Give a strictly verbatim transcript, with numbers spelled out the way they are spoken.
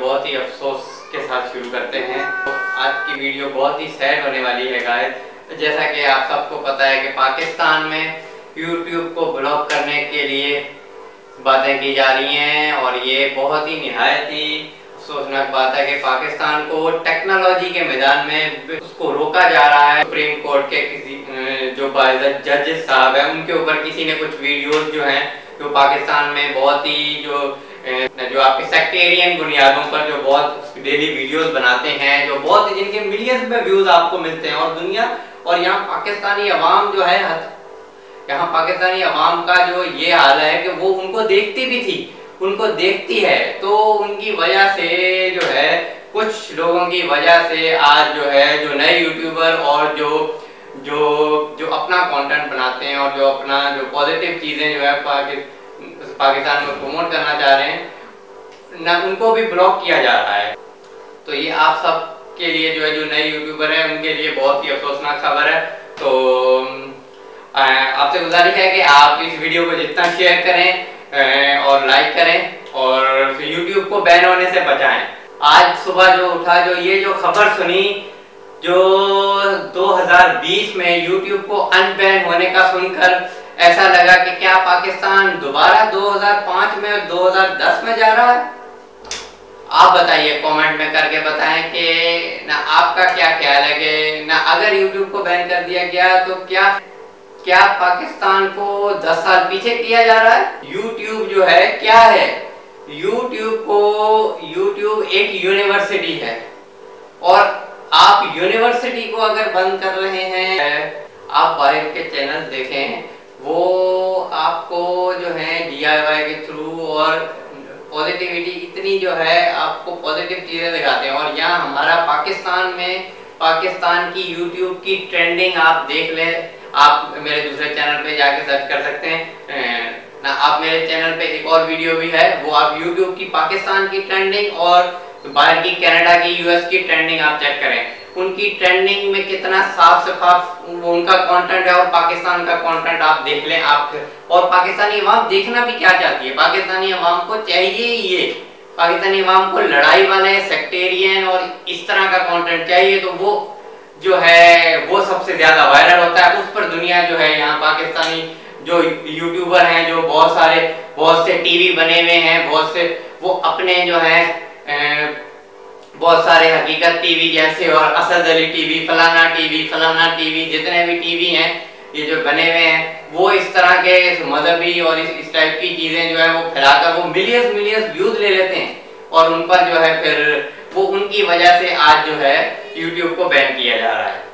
बहुत ही अफसोस के साथ शुरू करते हैं। तो आज की वीडियो बहुत ही सैड होने वाली है गाइस। जैसा कि आप सबको पता है कि पाकिस्तान में यूट्यूब को ब्लॉक करने के लिए बातें की जा रही हैं और ये बहुत ही निहायत ही अफसोसनाक बात है कि पाकिस्तान को टेक्नोलॉजी के मैदान में उसको रोका जा रहा है। सुप्रीम कोर्ट के किसी जो बाइज्जत जजेस साहब हैं उनके ऊपर किसी ने कुछ वीडियोस जो हैं जो पाकिस्तान में बहुत ही जो जो आपके सेक्टेरियन बुनियादों पर जो बहुत डेली वीडियोस बनाते हैं, जो बहुत जिनके मिलियंस में व्यूज आपको मिलते हैं और दुनिया और यहाँ पाकिस्तानी अवाम जो है यहाँ पाकिस्तानी अवाम का जो ये हाल है कि वो उनको देखती भी थी, उनको देखती है, तो उनकी वजह से जो है कुछ लोगों की वजह से आज जो है जो नए यूट्यूबर और जो जो जो अपना कंटेंट बनाते हैं और जो अपना जो पॉजिटिव चीज़ें जो है पाकिस्तान में प्रमोट करना चाह रहे हैं ना, उनको भी ब्लॉक किया जा रहा है। तो ये आप सब के लिए जो है जो नए यूट्यूबर हैं उनके लिए बहुत ही अफसोसनाक खबर है। तो आपसे गुजारिश है कि आप इस वीडियो को जितना शेयर करें और लाइक करें और यूट्यूब को बैन होने से बचाएं। आज सुबह जो उठा जो ये जो खबर सुनी जो दो हज़ार बीस में यूट्यूब को अनबैन होने का सुनकर ऐसा लगा कि क्या पाकिस्तान दोबारा दो हज़ार पाँच में और दो हज़ार दस में जा रहा है। आप बताइए, कमेंट में करके बताएं कि ना आपका क्या ख्याल है कि ना अगर यूट्यूब को बैन कर दिया गया तो क्या क्या पाकिस्तान को दस साल पीछे किया जा रहा है। यूट्यूब जो है क्या है, यूट्यूब को यूट्यूब एक यूनिवर्सिटी है और आप यूनिवर्सिटी को अगर बंद कर रहे हैं, आप बाहर के चैनल देखें, वो आपको जो है डी आई वाई के थ्रू और पॉजिटिविटी इतनी जो है आपको पॉजिटिव चीज़ें दिखाते हैं। और यहाँ हमारा पाकिस्तान में पाकिस्तान की यूट्यूब की ट्रेंडिंग आप देख लें, आप मेरे दूसरे चैनल पे जाके सर्च कर सकते हैं ना, आप मेरे चैनल पे एक और वीडियो भी है, वो आप यूट्यूब की पाकिस्तान की ट्रेंडिंग और बाहर की कनाडा की यूएस की ट्रेंडिंग आप चेक करें। उनकी ट्रेंडिंग में कितना साफ शफाफ उनका कंटेंट है और पाकिस्तान का कंटेंट आप देख लें। आप और पाकिस्तानी अवाम देखना भी क्या चाहती है, पाकिस्तानी अवाम को चाहिए ये, पाकिस्तानी अवाम को लड़ाई वाले सेक्टेरियन और इस तरह का कंटेंट चाहिए, तो वो जो है वो सबसे ज्यादा वायरल होता है। उस पर दुनिया जो है यहाँ पाकिस्तानी जो यूट्यूबर हैं, जो बहुत सारे बहुत से टीवी बने हुए हैं, बहुत से वो अपने जो है बहुत सारे हकीकत टीवी जैसे और असद अली टीवी, फलाना टीवी, फलाना टीवी, जितने भी टीवी हैं ये जो बने हुए हैं, वो इस तरह के मजहबी और इस, इस टाइप की चीजें जो है वो फैलाकर वो मिलियंस मिलियंस व्यूज ले लेते हैं और उन पर जो है फिर वो उनकी वजह से आज जो है यूट्यूब को बैन किया जा रहा है।